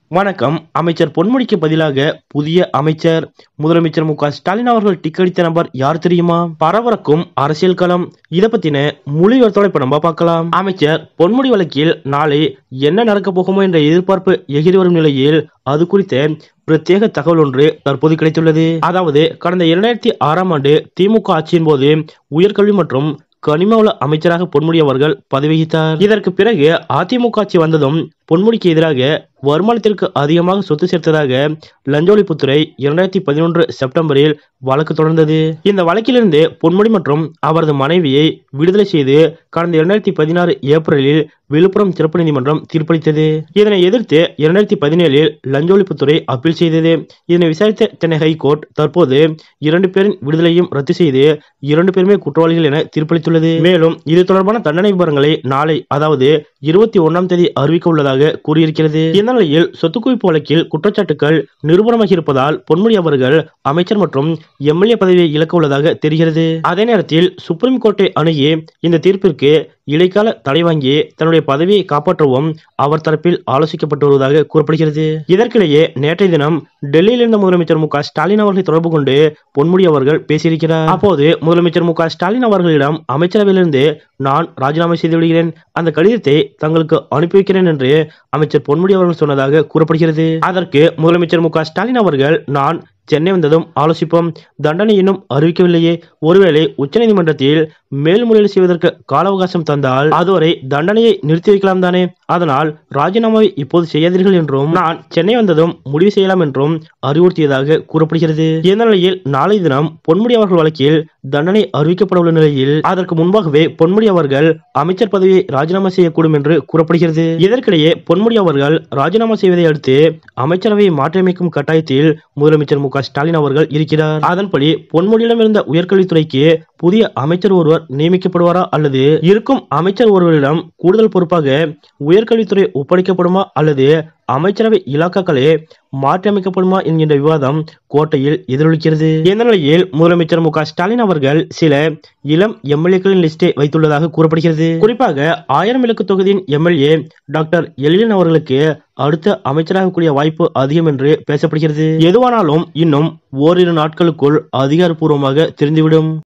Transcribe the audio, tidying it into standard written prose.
வணக்கம். அமைச்சர் பொன்முடிக்கு பதிலாக புதிய அமைச்சர். முதலமைச்சர் மு.க.ஸ்டாலின் அவர்கள் டிக் அடித்த நபர் யார் தெரியுமா? பரபரக்கும் அரசியல் களம். இத பத்தின முழு விவரத்தோட இப்ப நம்ம பார்க்கலாம். அமைச்சர் பொன்முடி வழக்கில் நாளை என்ன நடக்க போகுமோ என்ற எதிர்பார்ப்பு எகிரி வரும் நிலையில் அது குறித்த பிரத்யேக தகவல் ஒன்று தற்போது கிடைத்துள்ளது. அதாவது கடந்த 2006ஆம் ஆண்டு திமுக ஆட்சியின் போது உயர்கல்வி மற்றும் கனிம வள அமைச்சராக பொன்முடி அவர்கள் பதவி வகித்தார். இதற்கு பிறகு அதிமுக ஆட்சி வந்ததும் பொன்முடிக்கு எதிராக வருமானத்திற்கு அதிகமாக சொத்து சேர்த்ததாக லஞ்ச ஒழிப்புத்துறை 2011 செப்டம்பரில் வழக்கு தொடர்ந்தது. இந்த வழக்கிலிருந்து பொன்முடி மற்றும் அவரது மனைவியை விடுதலை செய்து கடந்த 2016 ஏப்ரலில் விழுப்புரம் சிறப்பு நீதிமன்றம் தீர்ப்பளித்தது. இதனை எதிர்த்து 2017இல் லஞ்ச ஒழிப்புத்துறை அப்பீல் செய்தது. இதனை விசாரித்த சென்னை ஹைகோர்ட் தற்போது 2 பேரின் விடுதலையும் ரத்து செய்து 2 பேருமே குற்றவாளிகள் என தீர்ப்பளித்துள்ளது. மேலும் இது தொடர்பான தண்டனை விவரங்களை நாளை, அதாவது 21ஆம் தேதி அறிவிக்க உள்ளதாக கூறியிருக்கிறது. இந்த நிலையில் சொத்து குவிப்பு வழக்கில் குற்றச்சாட்டுகள் நிரூபணமாகி இருப்பதால் பொன்முடி அவர்கள் அமைச்சர் மற்றும் எம்எல்ஏ பதவியை இழக்க உள்ளதாக தெரிகிறது. அதே நேரத்தில் சுப்ரீம் கோர்ட்டை அணுகி இந்த தீர்ப்பிற்கு இடைக்கால தடை வாங்கி தன்னுடைய பதவியை காப்பாற்றவும் அவர் தரப்பில் ஆலோசிக்கப்பட்டு வருவதாக கூறப்படுகிறது. இதற்கிடையே நேற்றைய தினம் டெல்லியில் இருந்த முதலமைச்சர் மு.க.ஸ்டாலின் அவர்களை தொடர்பு கொண்டு பொன்முடி அவர்கள் பேசியிருக்கிறார். அப்போது முதலமைச்சர் மு.க.ஸ்டாலின் அவர்களிடம் அமைச்சரவையிலிருந்து நான் ராஜினாமா செய்து விடுகிறேன், அந்த கடிதத்தை தங்களுக்கு அனுப்பி வைக்கிறேன் என்று அமைச்சர் பொன்முடி அவர்கள் சொன்னதாக கூறப்படுகிறது. அதற்கு முதலமைச்சர் மு.க.ஸ்டாலின் அவர்கள் நான் சென்னை வந்ததும் ஆலோசிப்போம், தண்டனை இன்னும் அறிவிக்கவில்லையே, ஒருவேளை உச்சநீதிமன்றத்தில் மேல்முறையீடு செய்வதற்கு கால அவகாசம் தந்தால் அதுவரை தண்டனையை நிறுத்தி வைக்கலாம் தானே, அதனால் ராஜினாமாவை இப்போது செய்யாதீர்கள் என்றும் நான் சென்னை வந்ததும் முடிவு செய்யலாம் என்றும் அறிவுறுத்தியதாக கூறப்படுகிறது. இந்த நிலையில் நாளை தினம் பொன்முடி அவர்கள் வழக்கில் தண்டனை அறிவிக்கப்பட உள்ள நிலையில் அதற்கு முன்பாகவே பொன்முடி அவர்கள் அமைச்சர் பதவியை ராஜினாமா செய்யக்கூடும் என்று கூறப்படுகிறது. இதற்கிடையே பொன்முடி அவர்கள் ராஜினாமா செய்வதை அடுத்து அமைச்சரவையை மாற்றியமைக்கும் கட்டாயத்தில் முதலமைச்சர் மு.க.ஸ்டாலின் அவர்கள் இருக்கிறார். அதன்படி பொன்முடியிடம் இருந்த உயர்கல்வித்துறைக்கு புதிய அமைச்சர் ஒருவர் நியமிக்கப்படுவாரா அல்லது இருக்கும் அமைச்சர் ஒருவரிடம் கூடுதல் பொறுப்பாக உயர்கல்வித்துறை ஒப்படைக்கப்படுமா அல்லது அமைச்சரவை இலாக்காக்களே மாற்றியமைக்கப்படுமா என்கின்ற விவாதம் கோட்டையில் எதிரொலிக்கிறது. இந்த நிலையில் முதலமைச்சர் மு.க.ஸ்டாலின் அவர்கள் சில இளம் எம்எல்ஏக்களின் லிஸ்டை வைத்துள்ளதாக கூறப்படுகிறது. குறிப்பாக 1000 விளக்கு தொகுதியின் எம்எல்ஏ டாக்டர் எழிலன் அவர்களுக்கு அடுத்த அமைச்சராக கூடிய வாய்ப்பு அதிகம் என்று பேசப்படுகிறது. எதுவானாலும் இன்னும் ஓரிரு நாட்களுக்குள் அதிகாரப்பூர்வமாக தெரிந்துவிடும்.